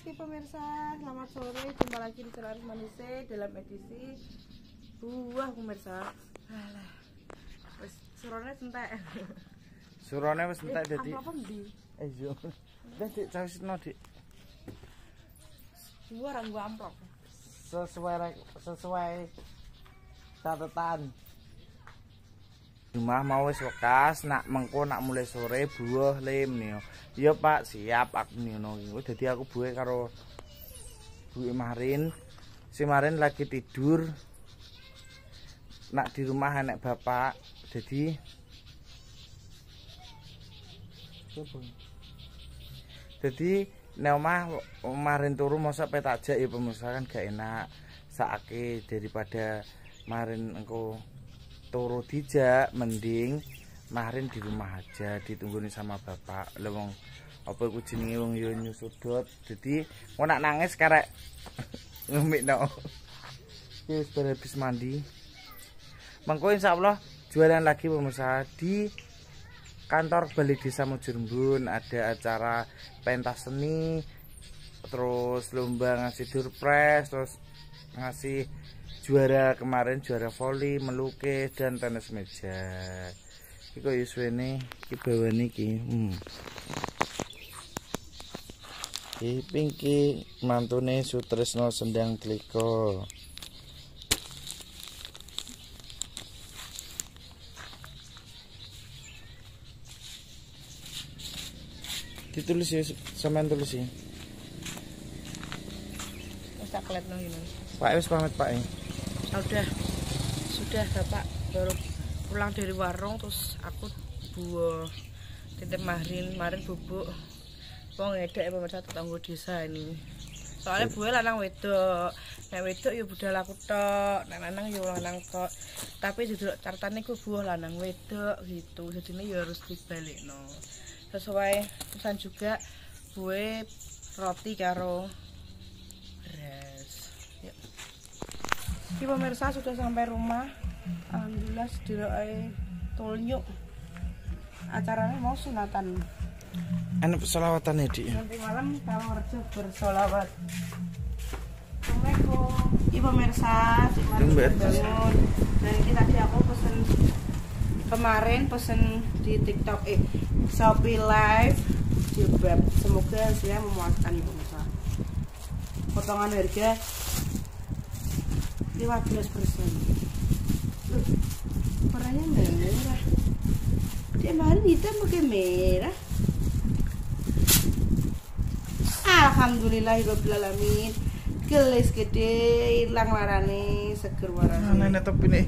Rizky pemirsa, selamat sore, jumpa lagi di channel Manusia dalam edisi buah pemirsa. Alah, wis surone entek. Surone wis entek dadi. Amplop ndi? Iya. Dah dik cawisno dik. Buah ra gua amplop. Sesuai catatan. Rumah mau wis wekas, nak mengko nak mulai sore buah lem nih. Iya Pak, siap aku ngono iki. Dadi aku buwe karo buwe Marin. Si Marin lagi tidur. Nak di rumah anak bapak. Jadi nek omah Marin turu mosok petajak ya pemirsa kan gak enak. Saake daripada Marin engko turu dijak, mending Marin di rumah aja ditungguin sama bapak. Lewong apa iku jenenge wong yo nyusudot. Dadi mau nak nangis karek ngomikno. Wis habis mandi. Mengko insyaallah jualan lagi pemirsa di kantor Balai Desa Mujurembun. Ada acara pentas seni, terus lomba ngasih durpres, terus ngasih juara kemarin, juara voli, melukis dan tenis meja. Iki kok yuswene iki bawane iki. Iki Pinky mantune Sutresno Sendang Tliko. Ditulis ya, sampean tulis ya. Wis tak kletno iki. Pak wis pamit Pak. Sudah Bapak baru pulang dari warung, terus aku buah titip Marin bubuk wong ngedek ya pemirsa tetangga desa ini. Soalnya buah lanang wedok, nek wedok ya budal aku tok, nek lanang ya lanang tok. Tapi didelok cartane ku buah lanang wedok gitu. Jadinya ya harus dibalikno. Sesuai pesan juga buah roti karo beras. Yuk. Ini pemirsa sudah sampai rumah. Alhamdulillah sedirae tolnyuk. Acaranya mau sunatan. Enak selawatan ya Dik. Nanti malam kalau kerja bersolawat. Assalamualaikum. Ini pemirsa, bangun. Dan ini tadi aku pesen di TikTok Shopee Live jilbab. Semoga hasilnya memuaskan pemirsa. Potongan harga 15%. Warnanya merah. Dia Marin hitam pakai merah. Alhamdulillahirabbil alamin. Gelis gede, hilang warnane, seger warnane. Nenek topi nih.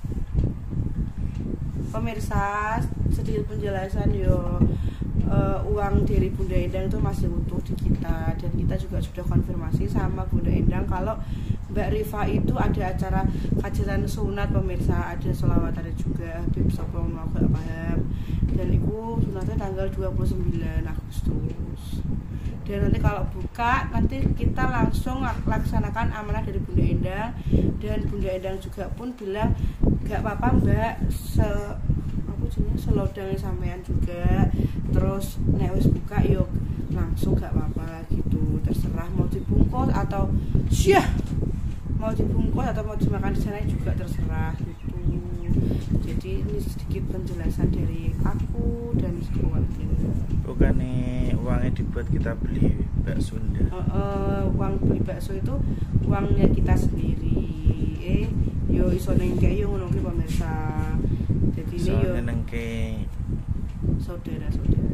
Pemirsa, sedikit penjelasan yo. Uang dari Bunda Endang itu masih utuh di kita, dan kita juga sudah konfirmasi sama Bunda Endang kalau Mbak Rifa itu ada acara kajian sunat pemirsa, ada sholawatan juga Habib Sopong agak paham, dan itu sunatnya tanggal 29 Agustus. Dan nanti kalau buka, nanti kita langsung laksanakan amanah dari Bunda Endang, dan Bunda Endang juga pun bilang gak apa-apa Mbak, selodang sampean juga. Terus nek wis buka yuk langsung gak apa-apa gitu, terserah mau dibungkus atau mau dimakan di sana juga terserah gitu. Jadi ini sedikit penjelasan dari aku dan keluarga. Bukannya uangnya dibuat kita beli bakso ndak? Uang beli bakso itu uangnya kita sendiri. Yo iso nengke yo ngono ki pemirsa. Jadi ini yo nengke saudara-saudara.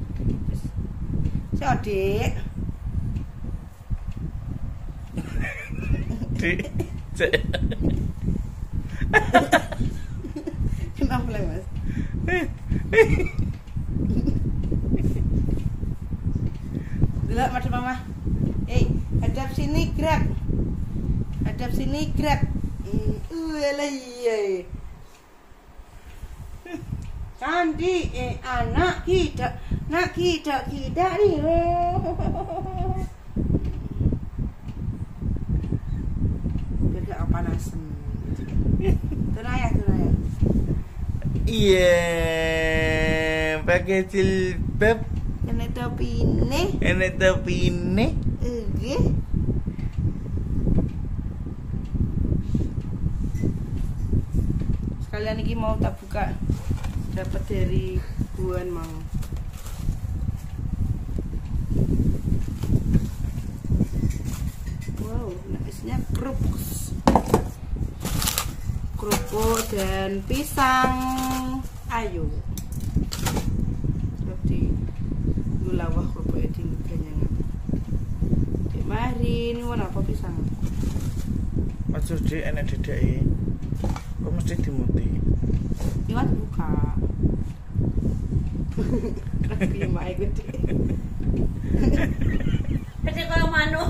Si Adik. Cek. Kenapa lah Mas? Delok Mas Mama. Hadap sini gerak. Hadap sini gerak. Lah iya. Candi anak kita nih. Biar gak panasan. Tunaya. Iya, pakai jilbab. Ini tuh topine. Enek topine. Nggih. Sekalian iki mau tak buka. Dapat dari buan mau. Wow, nah isinya kerupuk dan pisang. Ayo. Seperti gulawah kerupuk di ganyangan. Mari, ini warna apa pisang? Maksud Dik enek dedeke. Kok mesti dimuti. Iwat buka. Tapi mae gede. Gede kaya manuk.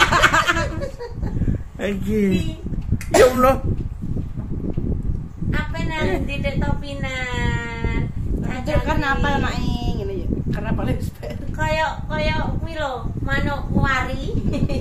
Iki. Ya Allah. Apa nang titik topinan? Itu karena apa mae ngene ya? Karena paling spare. Kaya kuwi lho, manuk wari.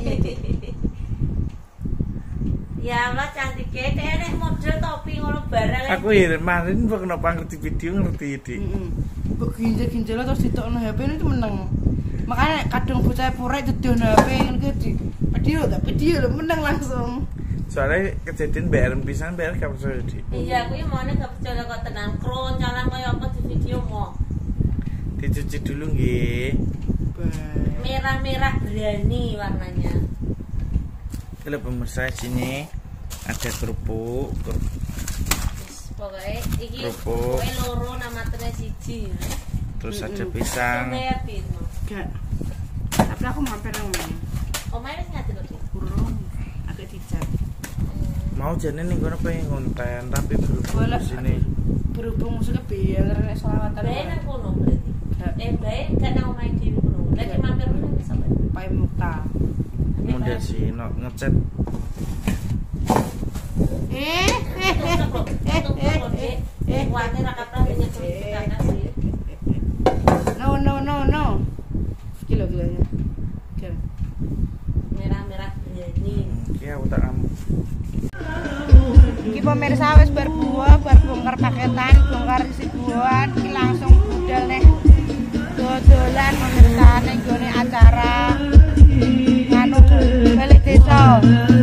Ya Allah cantiknya, kayak nek model topi ngono barang. Aku ya kemarin kenapa ngerti video ngerti Dik. Mbok ginjel-ginjel terus ditokno HP itu meneng. Makanya kadang bocah purek dedono HP ngene iki video lho meneng langsung. Soalnya kejadian BR pisan BR gak percaya Dik. Iya, kuwi mone gak percaya kok tenan kroncalan kaya apa di video mo. Dicuci dulu nggih. Merah-merah berani warnanya. Kalau pemirsa sini ada kerupuk. Pokoknya iki Kerupuk. kowe loro namatene siji. Terus ada pisang. Sampai pin. Gak. Tapi aku mampir nang ngene. Omae wis ngati kok. Kurang agak dicat. Mau jane ning kono pengen konten tapi berhubung di sini. Berhubung musuhnya biar nek selawatan. Bae nang kono berarti. Bae gak nang omae dhewe kono. Lagi mampir kono bisa bae. Pai Mukta. Kemudian si ngechat No. Kilo-kilonya. Merah-merah berani. iki aku tak kamu. Iki pemirsa wis bar bongkar paketan, bongkar isi buah, iki langsung budal nih. Dodolan pemirsa ning gone acara nganu balik desa.